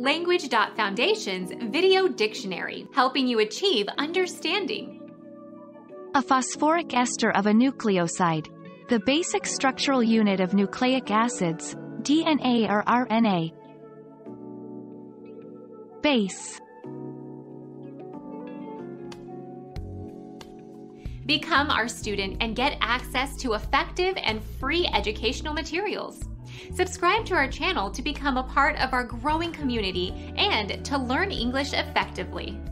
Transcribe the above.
Language.Foundation's Video Dictionary, helping you achieve understanding. A phosphoric ester of a nucleoside. The basic structural unit of nucleic acids, DNA or RNA. Base. Become our student and get access to effective and free educational materials. Subscribe to our channel to become a part of our growing community and to learn English effectively.